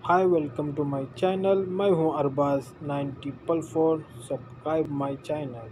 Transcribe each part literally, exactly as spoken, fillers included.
High welcome to my channel. मैं हूं Arbaaz nine triple four. Subscribe my channel.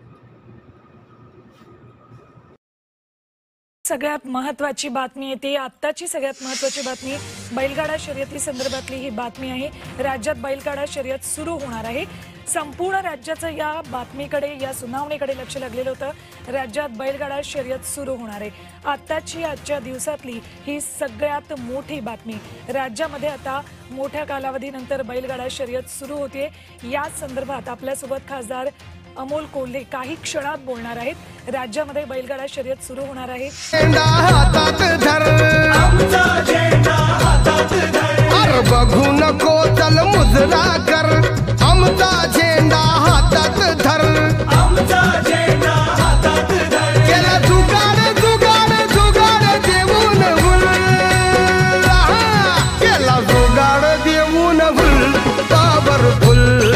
सगळ्यात महत्त्वाची बातमी येते। आत्ताची सगळ्यात महत्त्वाची बातमी बैलगाडा शर्यती संदर्भातली ही बातमी आहे। राज्यात बैलगाडा शर्यत सुरू होणार आहे। संपूर्ण राज्याचं या बातमीकडे या सुनावणीकडे लक्ष लागलेलं होतं। राज्यात बैलगाडा शर्यत सुरू होणार आहे। आत्ताची आजच्या दिवसातली ही सगळ्यात मोठी बातमी। राज्यामध्ये आता मोठ्या कालावधीनंतर बैलगाडा शर्यत सुरू होते। या संदर्भात आपल्यासोबत खासदार अमोल कोल्हे काही क्षणात बोलणार आहेत। राज्यामध्ये बैलगाडा शर्यत सुरू होणार आहे। झेंडा हातात धर, आमचा झेंडा हातात धर, अरे बघू नको चल मुजरा कर, आमचा झेंडा हातात धर, आमचा झेंडा हातात धर, केला जुगाड जुगाड जुगाड देऊन हुल, केला जुगाड देऊन हुल, पावर फुल